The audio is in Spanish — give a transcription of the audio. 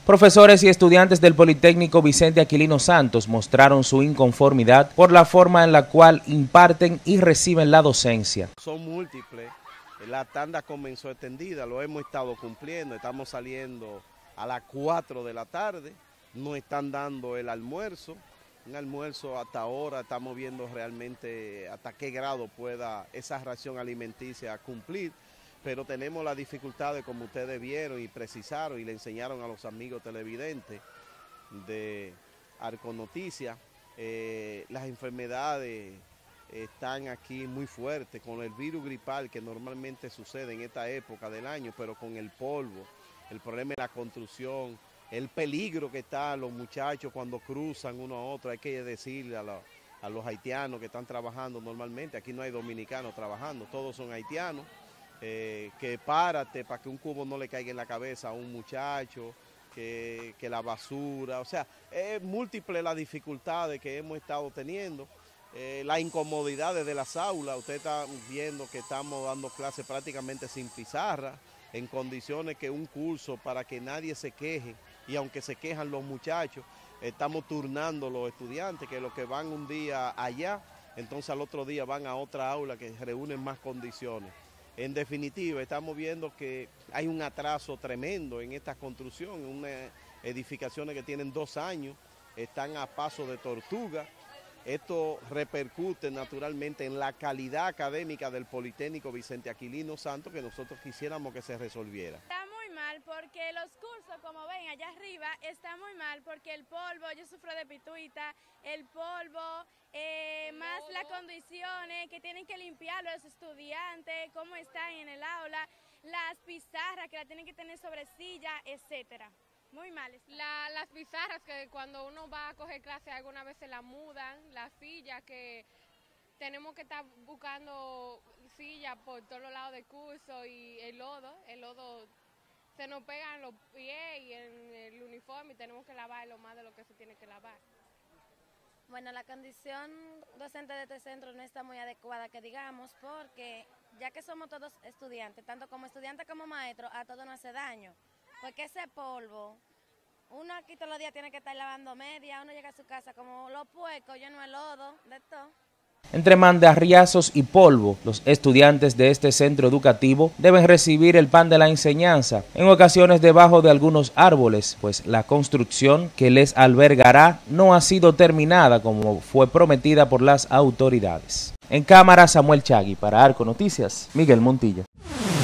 Profesores y estudiantes del Politécnico Vicente Aquilino Santos mostraron su inconformidad por la forma en la cual imparten y reciben la docencia. Son múltiples, la tanda comenzó extendida, lo hemos estado cumpliendo, estamos saliendo a las 4 de la tarde, nos están dando el almuerzo, un almuerzo hasta ahora estamos viendo realmente hasta qué grado pueda esa ración alimenticia cumplir. Pero tenemos las dificultades, como ustedes vieron y precisaron y le enseñaron a los amigos televidentes de Arco Noticias. Las enfermedades están aquí muy fuertes con el virus gripal que normalmente sucede en esta época del año, pero con el polvo, el problema de la construcción, el peligro que está los muchachos cuando cruzan uno a otro. Hay que decirle a los haitianos que están trabajando normalmente, aquí no hay dominicanos trabajando, todos son haitianos. Que párate para que un cubo no le caiga en la cabeza a un muchacho, que la basura, o sea, es múltiple las dificultades que hemos estado teniendo, las incomodidades de las aulas. Usted está viendo que estamos dando clases prácticamente sin pizarra, en condiciones que un curso para que nadie se queje, y aunque se quejan los muchachos, estamos turnando los estudiantes, que los que van un día allá, entonces al otro día van a otra aula que reúnen más condiciones. En definitiva, estamos viendo que hay un atraso tremendo en esta construcción, unas edificaciones que tienen 2 años, están a paso de tortuga. Esto repercute naturalmente en la calidad académica del Politécnico Vicente Aquilino Santos, que nosotros quisiéramos que se resolviera. Está muy mal porque los cursos, como ven allá arriba, está muy mal porque el polvo, yo sufro de pituita, el polvo, más las condiciones que tienen que limpiar los estudiantes, cómo están en el aula, las pizarras que la tienen que tener sobre silla, etcétera. Muy mal. Las pizarras que cuando uno va a coger clase alguna vez se la mudan, las sillas que tenemos que estar buscando sillas por todos los lados del curso, y el lodo se nos pega en los pies y en el uniforme y tenemos que lavarlo más de lo que se tiene que lavar. Bueno, la condición docente de este centro no está muy adecuada, que digamos, porque ya que somos todos estudiantes, tanto como estudiantes como maestros, a todos nos hace daño. Porque ese polvo, uno aquí todos los días tiene que estar lavando media, uno llega a su casa como los puercos, lleno de lodo, de todo. Entre mandarriazos y polvo, los estudiantes de este centro educativo deben recibir el pan de la enseñanza, en ocasiones debajo de algunos árboles, pues la construcción que les albergará no ha sido terminada como fue prometida por las autoridades. En cámara, Samuel Chagui, para Arco Noticias, Miguel Montilla.